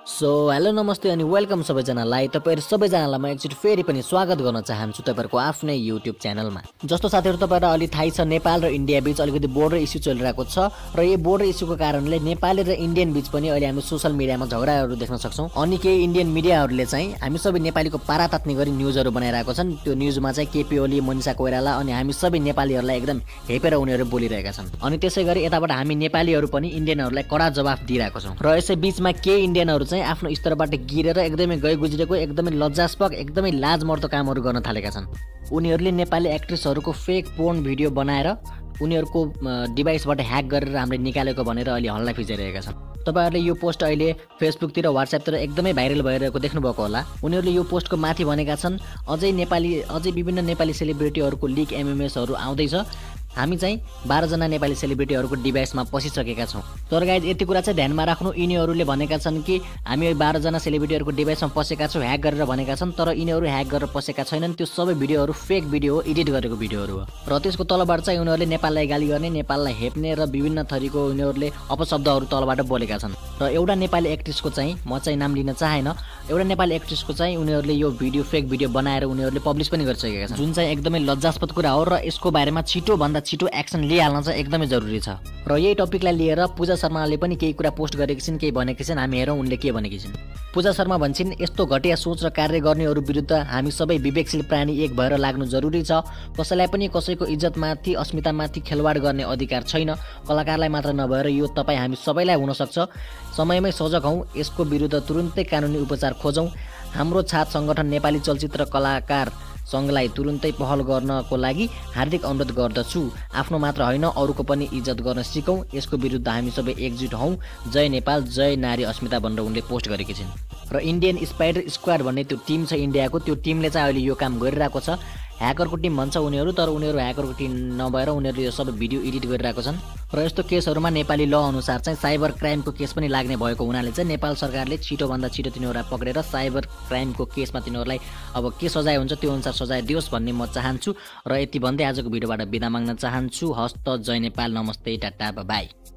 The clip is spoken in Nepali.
सो हेलो नमस्ते अनि वेलकम सबैजनालाई। तपाईहरु सबैजनालाई म एकचोटि फेरि पनि स्वागत गर्न चाहन्छु तपाईहरुको आफ्नै युट्युब च्यानलमा। जस्तो साथीहरु तपाईहरुलाई अलि थाहै छ, नेपाल र इन्डिया बीच अलिकति बोर्डर इस्यु चलिरहेको छ र यो बोर्डर इस्युको कारणले नेपाली र इन्डियन बीच पनि अहिले हामी सोशल मिडियामा झगडाहरू देख्न सक्छौं। अनि केही इन्डियन मिडियाहरूले चाहिँ हामी सबै नेपालीको पारा तात्ने गरी न्यूजहरू बनाइरहेको छन्। त्यो न्यूजमा चाहिँ केपी ओली, मनिषा कोइराला अनि हामी सबै नेपालीहरूलाई एकदम हेपेर उनीहरू बोलिरहेका छन्। अनि त्यसैगरी यताबाट हामी नेपालीहरू पनि इन्डियनहरूलाई कडा जवाफ दिइरहेका छौं। र यसै बीचमा केही इन्डियनहरू चाहिँ आफ्नो स्तरबाट गिरेर एकदमै गए गुज्रेको एकदमै लज्जास्पद एकदमै लाजमर्दो कामहरू गर्न थालेका छन्। उनीहरूले नेपाली एक्ट्रेसहरूको फेक पोर्न भिडियो बनाएर उनीहरूको डिभाइसबाट ह्याक गरेर हामीले निकालेको भनेर अहिले हल्ला फिजाइरहेका छन्। तपाईहरुले यो पोस्ट अहिले फेसबुकतिर व्हाट्सएपतिर एकदमै भाइरल भइरहेको देख्नुभएको होला। उनीहरूले यो पोस्टको माथि भनेका छन् अझै विभिन्न नेपाली सेलिब्रिटीहरूको लिक एमएमएसहरू आउँदैछ। हामी चाहिँ 12 जना नेपाली सेलिब्रिटीहरूको डिभाइसमा पसिसकेका छौं। तर गाइज यति कुरा चाहिँ ध्यानमा राख्नु, यिनीहरूले भनेका छन् कि हामी 12 जना सेलिब्रिटीहरूको डिभाइसमा पसेका छौं ह्याक गरेर भनेका छन्, तर यिनीहरू ह्याक गरेर पसेका छैनन्। त्यो सबै भिडियोहरू फेक भिडियो हो, एडिट गरेको भिडियोहरू हो। र त्यसको तलबाट चाहिँ उनीहरूले नेपाललाई गाली गर्ने, नेपाललाई हेप्ने र विभिन्न थरीको उनीहरूले अपशब्दहरू तलबाट बोलेका छन्। र एउटा नेपाली एक्ट्रेसको चाहिँ म चाहिँ नाम लिन चाहेन, एउटा नेपाली एक्ट्रेसको चाहिँ उनीहरूले यो भिडियो फेक भिडियो बनाएर उनीहरूले पब्लिस पनि गरिसकेका छन्, जुन चाहिँ एकदमै लज्जास्पद कुरा हो। र यसको बारेमा छिटो भन्दा छिटो एक्सन लिइहाल्न चाहिँ एकदमै जरुरी छ। र यही टपिकलाई लिएर पूजा शर्माले पनि केही कुरा पोस्ट गरेकी छिन्, केही भनेकी छिन्। हामी हेरौँ उनले के भनेकी छिन्। पूजा शर्मा भन्छिन्, यस्तो घटिया सोच र कार्य गर्नेहरू विरुद्ध हामी सबै विवेकशील प्राणी एक भएर लाग्नु जरुरी छ। कसैलाई पनि कसैको इज्जतमाथि अस्मितामाथि खेलवाड गर्ने अधिकार छैन। कलाकारलाई मात्र नभएर यो तपाईँ हामी सबैलाई हुन सक्छ। समयमै सजग हौं, यसको विरुद्ध तुरुन्तै कानुनी उपचार खोजौं। हाम्रो छात्र संगठन नेपाली चलचित्र कलाकार संघलाई तुरुन्तै पहल गर्नको लागि हार्दिक अनुरोध गर्दछु। आफ्नो मात्र होइन अरूको पनि इज्जत गर्न सिकौं। यसको विरुद्ध हामी सबै एकजुट हौं। जय नेपाल, जय नारी अस्मिता भनेर उनले पोस्ट गरेकी छिन्। र इन्डियन स्पाइडर स्क्वाड भन्ने त्यो टिम छ इन्डियाको, त्यो टिमले चाहिँ अहिले यो काम गरिरहेको छ। ह्याकरको टिम भन्छ उनीहरू, तर उनीहरू ह्याकरको टिम नभएर उनीहरूले यो सबै भिडियो एडिट गरिरहेको छन्। र यस्तो केसहरूमा नेपाली ल अनुसार चाहिँ साइबर क्राइमको केस पनि लाग्ने भएको हुनाले चाहिँ नेपाल सरकारले छिटोभन्दा छिटो तिनीहरूलाई पक्रेर साइबर क्राइमको केसमा तिनीहरूलाई अब के सजाय हुन्छ त्यो अनुसार सजाय दियोस् भन्ने म चाहन्छु। र यति भन्दै आजको भिडियोबाट बिदा माग्न चाहन्छु। हस्त, जय नेपाल, नमस्ते, टाटा, बाई।